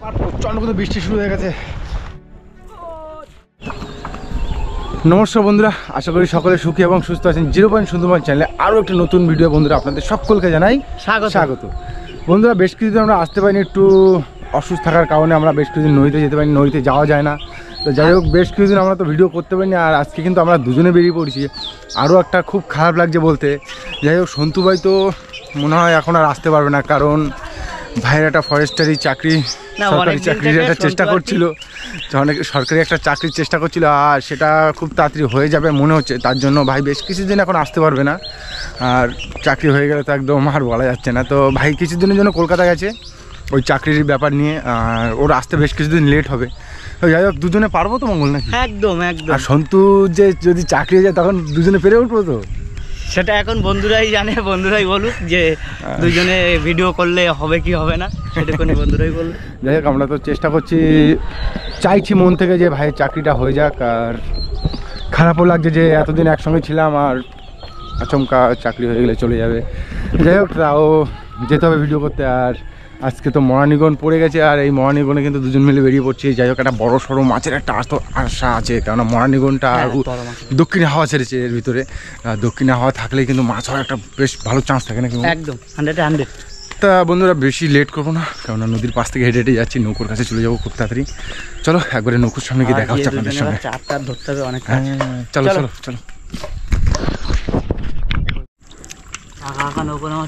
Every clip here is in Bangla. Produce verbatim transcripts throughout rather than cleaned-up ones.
আর প্রচন্ড কিন্তু বৃষ্টি শুরু হয়ে গেছে। নমস্কার বন্ধুরা, আশা করি সকলে সুখী এবং সুস্থ আছেন। জিরো পয়েন্ট সুন্দরবন চ্যানেলে আরও একটি নতুন ভিডিও বন্ধুরা আপনাদের সকলকে জানাই স্বাগত স্বাগত বন্ধুরা, বেশ কিছুদিন আমরা আসতে পারিনি, একটু অসুস্থ থাকার কারণে আমরা বেশ কিছুদিন নদীতে যেতে পারিনি, নদীতে যাওয়া যায় না। তো যাই হোক, বেশ কিছুদিন আমরা তো ভিডিও করতে পারিনি, আর আজকে কিন্তু আমরা দুজনে বেরিয়ে পড়েছি। আরও একটা খুব খারাপ লাগছে বলতে, যাই হোক সন্তু ভাই তো মনে হয় এখন আর আসতে পারবে না, কারণ ভাইয়ের একটা ফরেস্টারি চাকরি, সরকারি চাকরির একটা চেষ্টা করছিল, অনেক সরকারি একটা চাকরির চেষ্টা করছিল, আর সেটা খুব তাড়াতাড়ি হয়ে যাবে মনে হচ্ছে। তার জন্য ভাই বেশ কিছুদিন এখন আসতে পারবে না, আর চাকরি হয়ে গেলে তো একদম আর বলা যাচ্ছে না। তো ভাই কিছুদিনের জন্য কলকাতা গেছে ওই চাকরির ব্যাপার নিয়ে, আর ওর আসতে বেশ কিছুদিন লেট হবে। তো যাই হোক, দুজনে পারবো তো মঙ্গল নাকি? একদম একদম। আর সন্তু যে যদি চাকরি হয়ে যায় তখন দুজনে পেরে উঠবো তো? সেটা এখন বন্ধুরাই জানে, বন্ধুরাই বলুক যে দুজনে ভিডিও করলে হবে কি হবে না, সেটা কোনো বন্ধুরাই বলুক। যাই হোক, আমরা তো চেষ্টা করছি, চাইছি মন থেকে যে ভাইয়ের চাকরিটা হয়ে যাক। আর খারাপও লাগছে যে এতদিন একসঙ্গে ছিলাম, আর আচমকা চাকরি হয়ে গেলে চলে যাবে। যাই হোক, তাও যেতে হবে ভিডিও করতে। আর আজকে তো মরানিগন পড়ে গেছে, আর এই মরানিগনে কিন্তু দুজন মিলে বেরিয়ে পড়ছি। যাই হোক, একটা বড় সড়ো মাছের একটা আশা আছে, কেননা মরানিগনটা আর দক্ষিণে হাওয়া ছেড়েছে এর ভিতরে। দক্ষিণে হাওয়া থাকলে কিন্তু মাছ হওয়ার একটা বেশ ভালো চান্স থাকে নাকি? একদম হান্ড্রেড হান্ড্রেড। তা বন্ধুরা, বেশি লেট করবো না, কেননা নদীর পাশ থেকে হেঁটে হেঁটে যাচ্ছি, নৌকোর কাছে চলে যাবো খুব তাড়াতাড়ি। চলো একবারে নৌকোর সামনে গিয়ে দেখা হচ্ছে আপনাদের সঙ্গে। চারটা ধরতে হবে অনেক। চলো চলো চলো। নৌকো নামা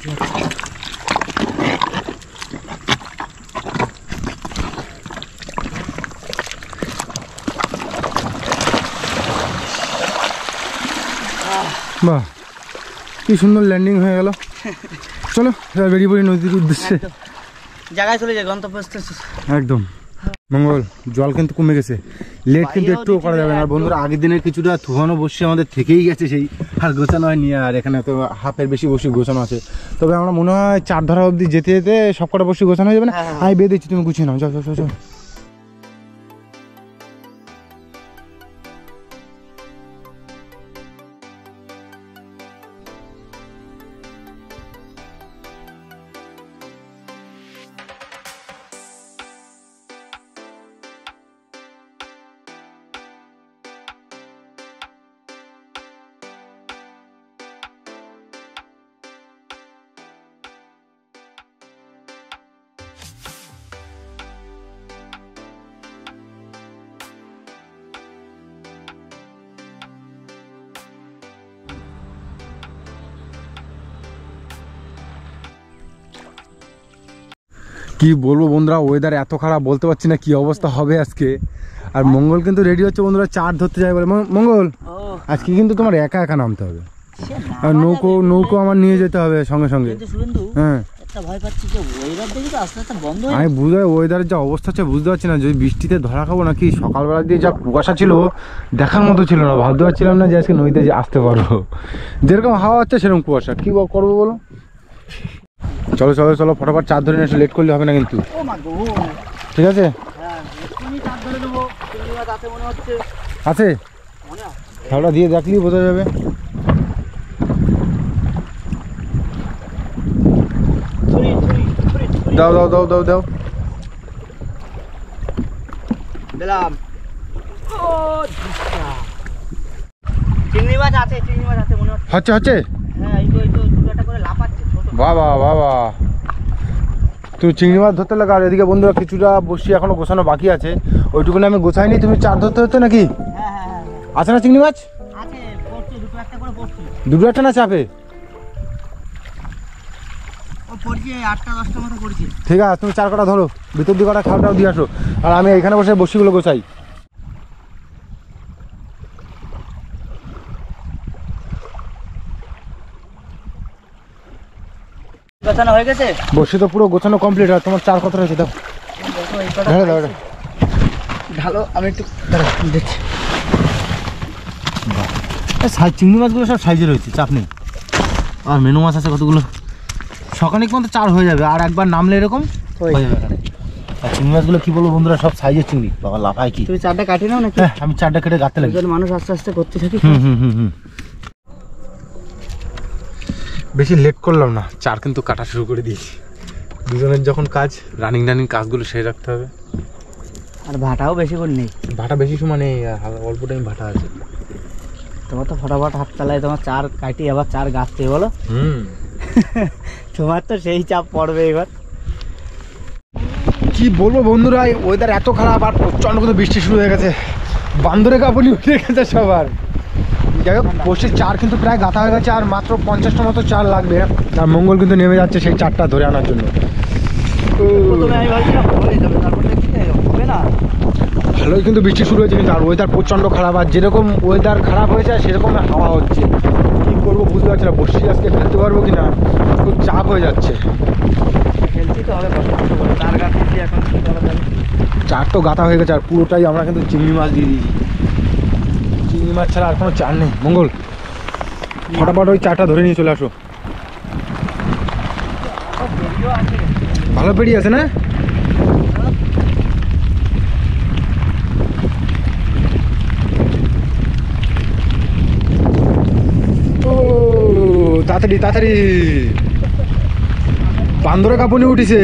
বাহ, কি সুন্দর ল্যান্ডিং হয়ে গেল। চলো এবার বেরিয়ে পড়ি নদীর উদ্দেশ্যে। জায়গায় চলে যায় গন্তব্যস্থল একদম। মঙ্গল, জল কিন্তু কমে গেছে, লেট কিন্তু একটুও করা যাবে না। আর বন্ধুরা, আগের দিনের কিছুটা থুহানো বসে আমাদের থেকেই গেছে, সেই আর গোছানো হয়নি। আর এখানে তো হাফের বেশি বসি গোছানো আছে, তবে আমরা মনে হয় চার ধারা অবধি যেতে যেতে সব কটা বসি গোছানো হয়ে যাবে না। আমি বেঁধে দিচ্ছি, তুমি গুছিয়ে নাও। চল চল চল। কি বলবো বন্ধুরা, ওয়েদার এত খারাপ, বলতে পারছি না কি অবস্থা হবে আজকে। আর মঙ্গল কিন্তু রেডি হচ্ছে বন্ধুরা, চার ধরতে যায় বলে। মঙ্গল, আজকে কিন্তু তোমার একা একা নামতে হবে, আর নৌকো নৌকো আমার নিয়ে যেতে হবে সঙ্গে সঙ্গে। হ্যাঁ, আমি বুঝতে ওয়েদারের যা অবস্থা হচ্ছে বুঝতে পারছি না, যদি বৃষ্টিতে ধরা খাবো নাকি। সকালবেলা দিয়ে যা কুয়াশা ছিল দেখার মতো ছিল না, ভাবতে পারছিলাম না যে আজকে নদীতে যে আসতে পারবো। যেরকম হাওয়া হচ্ছে সেরকম কুয়াশা, কি করবো বলো? চলো চলো চলো, ফটাফট চার ধরে এসে লেট করলে হবে না কিন্তু, ঠিক আছে? আছে, খেলা দিয়ে দেখলি বোঝা যাবে। দাও দাও দাও দাও দাও দিলাম। চিংড়ি মাছ আছে, চিংড়ি মাছ আছে মনে হচ্ছে। হচ্ছে হচ্ছে হ্যাঁ, এই তো এই তো দুটোটা করে লাফাচ্ছে ছোট। বাবা বাবা, তুমি চিংড়ি মাছ ধরতে লাগা। আর এদিকে বন্ধুরা, কিছুটা বসি এখনো গোছানো বাকি আছে, ওইটুকুনি আমি গোছাইনি। তুমি চার ধরতে হচ্ছে নাকি? হ্যাঁ হ্যাঁ হ্যাঁ, আছে না চিংড়ি মাছ? আছে, পড়ছে দুটো একটা করে পড়ছে। দুটো একটা না চাপে? ও পড়ছে আটটা দশটা মতো পড়ছে। ঠিক আছে, তুমি চার কটা ধরো, ভিতর দিয়ে কটা খাওয়াটাও দিয়ে আসো, আর আমি এখানে বসে বসিগুলো গোছাই। গোছানো হয়ে গেছে, বসে তো পুরো গোছানো কমপ্লিট। আর তোমার চার কথা রয়েছে, দাও ঢালো। আমি একটু দেখছি, সাইজ চিংড়ি মাছগুলো সব সাইজে রয়েছে, চাপ নেই। আর মেনু মাছ আছে কতগুলো, সকালে পর্যন্ত চার হয়ে যাবে, আর একবার নামলে এরকম হয়ে যাবে এখানে। আর চিংড়ি মাছগুলো কি বলবো বন্ধুরা, সব সাইজের চিংড়ি, বাবা লাফায় কি। তুমি চারটা কাটি নাও নাকি? হ্যাঁ, আমি চারটা কেটে গাঁতে লাগি, মানুষ আস্তে আস্তে করতে থাকি। হুম হুম হুম হুম বেশি লেট করলাম না, চার কিন্তু কাটা শুরু করে দিয়েছি। দুজনের যখন কাজ, রানিং রানিং কাজগুলো সেরে রাখতে হবে। আর ভাটাও বেশি করে নেই। ভাটা বেশি সময় নেই, হালকা অল্প টাইম ভাটা আছে। তোমার তো ফটাফট হাত চালায়, তোমার চার কাটি আবার চার গাছতে বলো। হুম তোমার তো সেই চাপ পড়বে এবার। কি বলবো বন্ধুরা, ওয়েদার এত খারাপ আর প্রচন্ড কিন্তু বৃষ্টি শুরু হয়ে গেছে, বান্দরে কাপড়ি উঠে গেছে সবার। যাই হোক, বসির চার কিন্তু প্রায় গাঁথা হয়ে গেছে, আর মাত্র পঞ্চাশটা মতো চার লাগবে। আর মঙ্গল কিন্তু নেমে যাচ্ছে সেই চারটা ধরে আনার জন্য। ভালোই কিন্তু বৃষ্টি শুরু হয়েছে কিন্তু, আর ওয়েদার প্রচণ্ড খারাপ, আর যেরকম ওয়েদার খারাপ হয়েছে সেরকম হাওয়া হচ্ছে। কী করবো বুঝতে পারছি না, বসি আজকে ফেলতে পারবো কি না, খুব চাপ হয়ে যাচ্ছে। চার তো গাঁথা হয়ে গেছে, আর পুরোটাই আমরা কিন্তু চিংড়ি মাছ দিয়ে দিয়েছি। চিংড়ি মাছ ছাড়া আর কোনো চার নেই। মঙ্গল ফটাফট ওই চারটা ধরে নিয়ে চলে আসো। ভালো পেড়ি আছে না? ও তাড়াতাড়ি তাড়াতাড়ি, বান্দরে কাঁপুনি উঠিছে।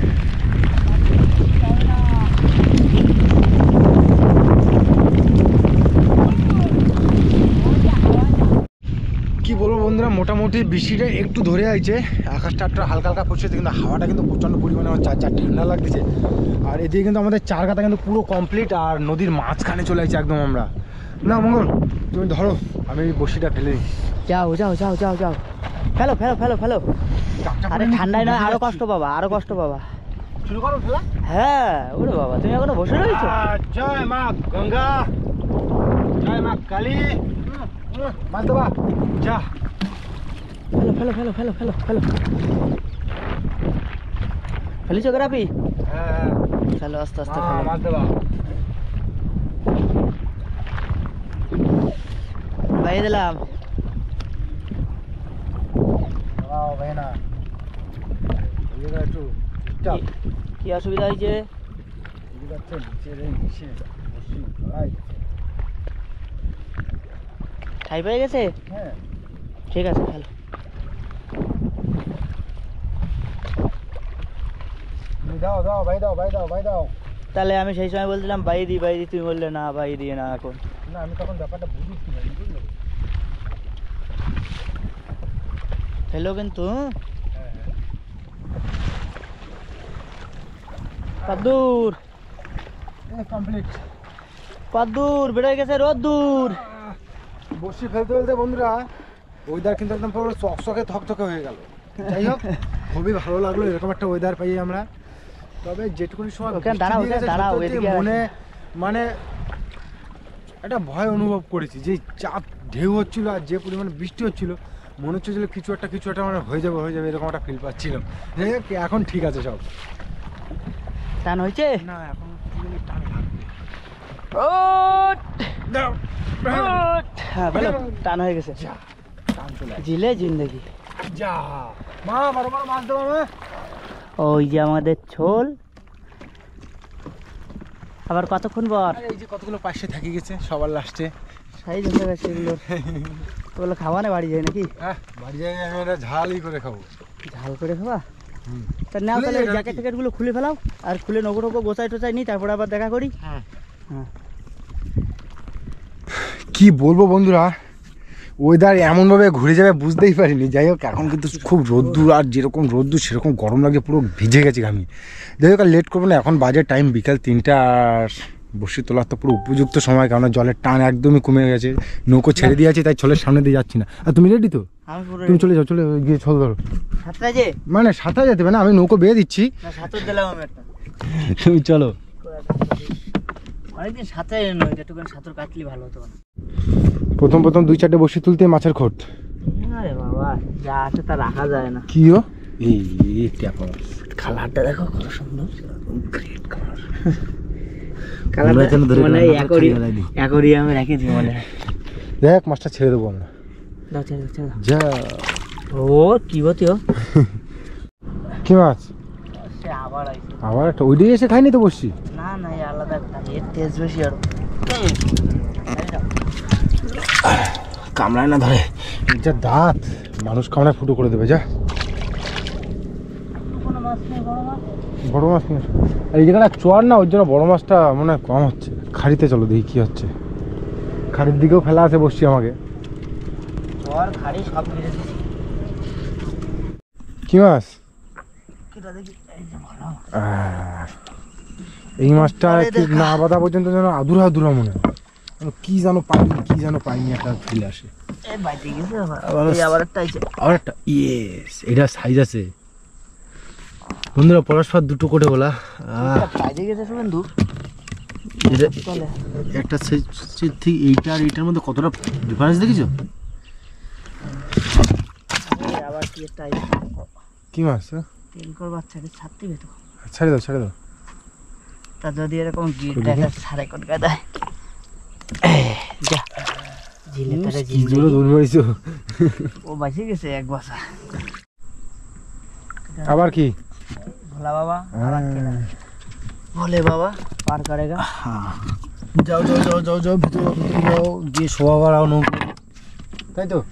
কি বলবো বন্ধুরা, মোটামুটি বৃষ্টিটা একটু ধরে আইছে, আকাশটা একটু হালকা হালকা পড়ছে, কিন্তু হাওয়াটা কিন্তু প্রচণ্ড পরিমাণে আমার চার চার ঠান্ডা লাগতেছে। আর এদিকে কিন্তু আমাদের চার গাঁথা কিন্তু পুরো কমপ্লিট, আর নদীর মাঝখানে চলে আসছে একদম আমরা। না মঙ্গল, তুমি ধরো, আমি বসিটা ফেলে দিই। যাও যাও যাও যাও যাও, ফেলো ফেলো ফেলো ফেলো। আরে ঠান্ডায় নয়, আরো কষ্ট পাবা, আরো কষ্ট পাবা। শুরু করো ফেলা। হ্যাঁ ওরে বাবা, তুমি এখনো বসে রয়েছো। জয় মা গঙ্গা, জয় মা কালী, মাছ দেবা যা। ফেলো ফেলো ফেলো ফেলো ফেলো ফেলো, ফেলিছো গ্রাপি? হ্যাঁ চলো আস্তে আস্তে মা, ফেলো। মাছ দেবা। বাইয়ে দিলাম। দাও ভাই না, এদিকে একটু চাপ। কি অসুবিধা হয়েছে? এদিকে যাচ্ছে নিচে রে, নিচে বসি ভাই। ঠাই পেয়ে গেছে? হ্যাঁ ঠিক আছে ফেলো। তুমি দাও দাও ভাই, দাও ভাই, দাও ভাই দাও। তাহলে আমি সেই সময় বলছিলাম বাই দি বাই দি, তুমি বললে না বাই দিয়ে না এখন। না আমি তখন ব্যাপারটা বুঝিছি না, বুঝলে? ফেলো কিন্তু। হ্যাঁ হ্যাঁ কদ্দূর কমপ্লিট। কদ্দূর বেরোয় গেছে, রোদ দূর। বসি ফেলতে ফেলতে বন্ধুরা ওয়েদার কিন্তু একদম পুরো চকচকে থকথকে হয়ে গেল। যাই হোক, খুবই ভালো লাগলো এরকম একটা ওয়েদার পাই আমরা। তবে যেটুকুনি সময় ওখানে দাঁড়াও, বৃষ্টি দিয়েছে, দাঁড়াও, সত্যি এদিকে মনে মানে একটা ভয় অনুভব করেছি, যে চাপ ঢেউ হচ্ছিল আর যে পরিমাণে বৃষ্টি হচ্ছিল, মনে হচ্ছে যে কিছু একটা কিছু একটা মানে হয়ে যাবে হয়ে যাবে এরকম একটা ফিল পাচ্ছিলাম। যাই হোক, এখন ঠিক আছে সব। টান হয়েছে না এখন টান লাগবে। দাও। হ্যাঁ ফেলো, টান হয়ে গেছে। যা, টান চলে আসছে। জিলে জিন্দগি। যা মা, বড় বড় মাছ দেবো মা। ওই যে আমাদের ছোল। আবার কতক্ষণ পর? আরে এই যে কতগুলো পাশে থাকি গেছে সবার লাস্টে। সাইজ হয়ে গেছে এগুলো। ওগুলো খাওয়া না বাড়ি যায় নাকি? হ্যাঁ বাড়ি যাই, আমি এটা ঝালই করে খাবো। ঝাল করে খাবা? হুম। তা নাও খুলে তাহলে যাবে জ্যাকেট নাকি? ট্যাকেটগুলো খুলে ফেলাও, আর খুলে নগর নগর গোছাই টোছাই নিই, তারপরে আবার দেখা করি। হ্যাঁ হ্যাঁ কি বলবো বন্ধুরা, ওয়েদার এমনভাবে ঘুরে যাবে বুঝতেই পারিনি। যাই হোক, এখন কিন্তু খুব রোদ্দুর, আর যেরকম রোদ্দুর সেরকম গরম লাগছে, পুরো ভিজে গেছি আমি। যাই হোক, আর লেট করবো না, এখন বাজে টাইম বিকাল তিনটা, আর বসি তোলার তো পুরো উপযুক্ত সময়, কারণ জলের টান একদমই কমে গেছে। নৌকো ছেড়ে দিয়েছি, তাই ছোলের সামনে দিয়ে যাচ্ছি না। আর তুমি রেডি তো? আমি পুরো তুমি চলে যাও, চলে গিয়ে ছোল ধরো। সাতটা যে মানে সাঁতার যেতে হবে না, আমি নৌকো বেয়ে দিচ্ছি, না সাঁতর দিলাম আমি একটা। তুমি চলো। অনেকদিন সাঁতার নয়, যেটুকুন সাঁতর কাটলে ভালো হতো না। প্রথম প্রথম দুই চারটে বসি তুলতে মাছের খোট। আরে বাবা, যা আছে তা রাখা যায় না। কি ও এই ট্যাপা কালারটা দেখো কত সুন্দর, গ্রেট কালার। আমরা এখানে ধরে মানে রাখলাম, অ্যাকোরিয়াম খাইয়ে রাখি। অ্যাকোরিয়ামে রেখেছি মনে হয়। দেখ মাছটা ছেড়ে দেবো আমরা। দাও ছেড়ে দাও, ছেড়ে দাও। যা ও কি হতো? কি মাছ? সে আবার আইছে। আবার একটা ওইটাই এসে খাইনি তো বসছি। না না, এই আলাদা একটা, এর টেস্ট বেশি আরো। কামড়ায় না ধরে, যা দাঁত মানুষ কামড়ায় ফুটো করে দেবে। যা কোনো মাছ বড় মাছ নিয়ে আসো। আর এই জায়গাটা চোয়ার না, ওর জন্য বড় মাছটা মনে হয় কম হচ্ছে। খাড়িতে চলো দেখি কি হচ্ছে। খাড়ির দিকেও ফেলা আছে, বসছি আমাকে। চর খাড়ি সব মেরে দিছি। কি মাছ? এটা দেখি, এই যে ভালো। আহ, এই মাছটা কি না বাঁধা পর্যন্ত যেন আধুরা আধুরা মনে হয়। যেন কি যেন পাইনি, কি যেন পাইনি একটা ফিল আসে। এই বাইতে গেছে আবার। আবার এই আবার একটা আইছে। আবার একটা, ইয়েস, এটা সাইজ আছে বন্ধুরা। পরস্পর দুটো কোটে বলা। এটা বাইতে গেছে শুভেন্দু। এটা চলে। একটা সাইজ ঠিক এইটা আর এইটার মধ্যে কতটা ডিফারেন্স দেখেছো? এই আবার কি একটা আইছে। কি মাছ? তেলকর বাচ্চাকে ছাড়তে বেতো। ছেড়ে দাও, ছেড়ে দাও। তা যদি এরকম গিট দেখা সাড়ে কোট গাদায়। যা জিলে তারে কি জিলে। জোরে দৌড় মারিছো। ও বাঁচে গেছে এক বছর। আবার কি? ভোলা বাবা আবার কেনা। ভোলে বাবা পার করেগা। যাও যাও যাও যাও যাও ভিতরে ভিতরে যাও, গিয়ে শোয়া বাড়াও নৌকো, তাই তো?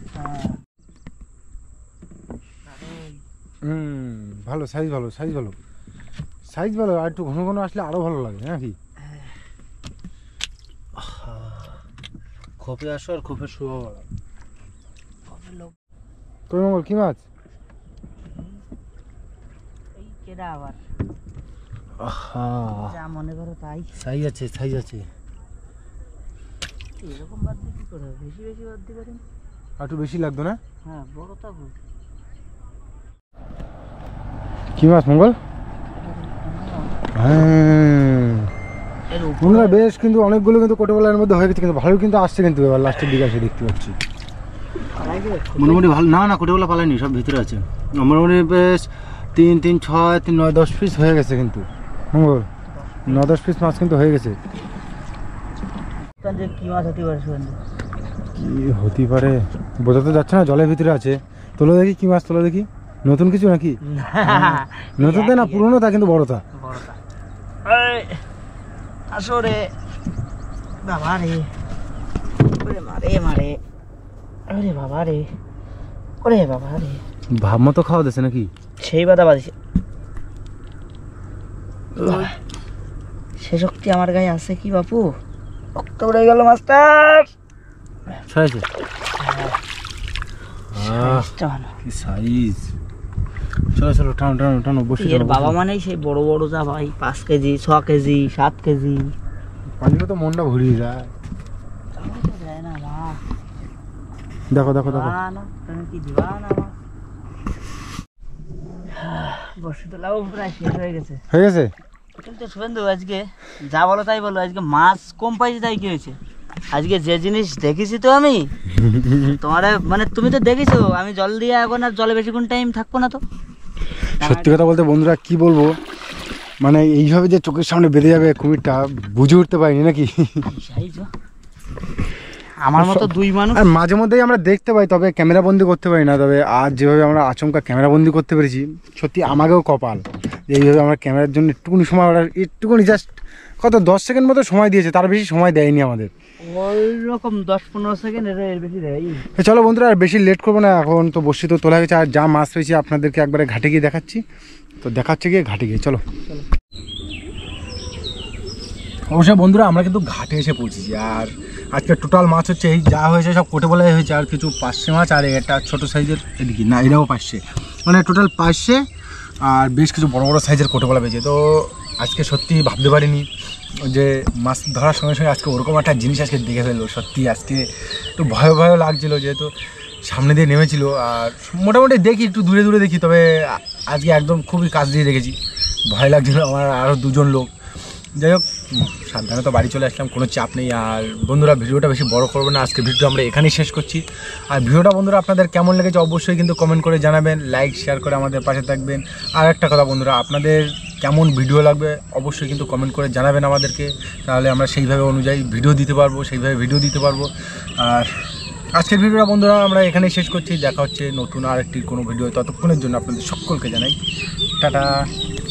হুম, ভালো সাইজ, ভালো সাইজ, ভালো সাইজ, ভালো। আর একটু ঘন ঘন আসলে আরো ভালো লাগে নাকি? খোপে আসো আর খোপে শোয়া বাড়াও। কই মঙ্গল, কি মাছ? এই কেডা আবার আহা, যা মনে করো তাই। সাইজ আছে, সাইজ আছে। এরকম বাদ দিয়ে কি করে হবে? বেশি বেশি বাদ দিতে পারেন। আর একটু বেশি লাগতো না? হ্যাঁ বড় তা বল। কি মাছ মঙ্গল? হ্যাঁ এর উপরে বন্ধুরা বেশ কিন্তু অনেকগুলো কিন্তু কোটোবেলার মধ্যে হয়ে গেছে, কিন্তু ভালো কিন্তু আসছে কিন্তু এবার লাস্টের দিকে আসে দেখতে পাচ্ছি। মোটামুটি ভালো না, না কোটোবেলা পালায়নি, সব ভিতরে আছে। মোটামুটি বেশ তিন তিন ছয় তিন নয় দশ পিস হয়ে গেছে কিন্তু মঙ্গল, নয় দশ পিস মাছ কিন্তু হয়ে গেছে। যে কি মাছ হতে পারে শুভেন্দু? কি হতে পারে বোঝা তো যাচ্ছে না, জলের ভিতরে আছে। তোলো দেখি কি মাছ, তোলো দেখি। নতুন কিছু নাকি? নতুন তো না, পুরোনো তা কিন্তু বড়টা। বড়টা। এই আসো রে বাবা রে। ওরে মারে মারে। আরে বাবা রে। ওরে বাবা রে। ভাব মতো খাওয়া দিচ্ছে নাকি? সেই বাদা বাদিছে। সে শক্তি আমার গায়ে আছে কি বাপু? রক্ত উড়ে গেল মাস্টার। ছয়ছে। সাইজটা ভালো। কি সাইজ! চলো চলো টানো টানো টানো, বসে এর বাবা মানেই সেই বড় বড় যা ভাই, পাঁচ কেজি ছ কেজি সাত কেজি। পানিতে তো মনটা ভরিয়ে যায়। দেয় না মা। দেখো দেখো দেখো, না না তুমি কি দিবা না মা? বসে তো লাউ প্রায় শেষ হয়ে গেছে। হয়ে গেছে। কিন্তু শুভেন্দু আজকে যা বলো তাই বলো, আজকে মাছ কম পাইছি তাই কি হয়েছে? আজকে যে জিনিস দেখেছি তো আমি তোমার, মানে তুমি তো দেখেছো আমি জল দিয়ে এখন আর জলে বেশিক্ষণ টাইম থাকবো না তো। সত্যি কথা বলতে বন্ধুরা কি বলবো, মানে এইভাবে যে চোখের সামনে বেঁধে যাবে কুমিরটা বুঝে উঠতে পারিনি নাকি। আমার মতো দুই মানুষ। আর মাঝে মধ্যেই আমরা দেখতে পাই, তবে ক্যামেরা বন্দি করতে পারি না। তবে আজ যেভাবে আমরা আচমকা ক্যামেরা বন্দি করতে পেরেছি, সত্যি আমাকেও কপাল যে এইভাবে আমরা ক্যামেরার জন্য একটুকুনি সময়, ওরা একটুকুনি জাস্ট কত দশ সেকেন্ড মতো সময় দিয়েছে, তার বেশি সময় দেয়নি আমাদের। ওই রকম দশ পনেরো সেকেন্ড এর বেশি দেয়। চলো বন্ধুরা আর বেশি লেট করবো না, এখন তো বসি তো তোলা গেছে, আর যা মাছ পেয়েছি আপনাদেরকে একবারে ঘাটে গিয়ে দেখাচ্ছি। তো দেখাচ্ছে গিয়ে ঘাটে গিয়ে চলো। অবশ্যই বন্ধুরা আমরা কিন্তু ঘাটে এসে পৌঁছেছি, আর আজকে টোটাল মাছ হচ্ছে এই যা হয়েছে সব কোটে বলাই হয়েছে, আর কিছু পাঁচশে মাছ, আর একটা ছোটো সাইজের এদিকে না, এটাও পাঁচশে, মানে টোটাল পাঁচশে, আর বেশ কিছু বড় বড় সাইজের কোটে বলা পেয়েছে। তো আজকে সত্যি ভাবতে পারিনি যে মাছ ধরার সঙ্গে সঙ্গে আজকে ওরকম একটা জিনিস আজকে দেখে ফেলবো। সত্যি আজকে একটু ভয় ভয় লাগছিলো, যেহেতু সামনে দিয়ে নেমেছিল, আর মোটামুটি দেখি একটু দূরে দূরে দেখি, তবে আজকে একদম খুবই কাছ দিয়ে দেখেছি। ভয় লাগছিলো আমার আরও দুজন লোক। যাই হোক সাবধানে তো বাড়ি চলে আসলাম, কোনো চাপ নেই। আর বন্ধুরা ভিডিওটা বেশি বড় করবো না, আজকে ভিডিওটা আমরা এখানেই শেষ করছি। আর ভিডিওটা বন্ধুরা আপনাদের কেমন লেগেছে অবশ্যই কিন্তু কমেন্ট করে জানাবেন, লাইক শেয়ার করে আমাদের পাশে থাকবেন। আর একটা কথা বন্ধুরা, আপনাদের কেমন ভিডিও লাগবে অবশ্যই কিন্তু কমেন্ট করে জানাবেন আমাদেরকে, তাহলে আমরা সেইভাবে অনুযায়ী ভিডিও দিতে পারবো, সেইভাবে ভিডিও দিতে পারবো। আর আজকের ভিডিওটা বন্ধুরা আমরা এখানেই শেষ করছি, দেখা হচ্ছে নতুন আর একটি কোনো ভিডিও। ততক্ষণের জন্য আপনাদের সকলকে জানাই টাটা।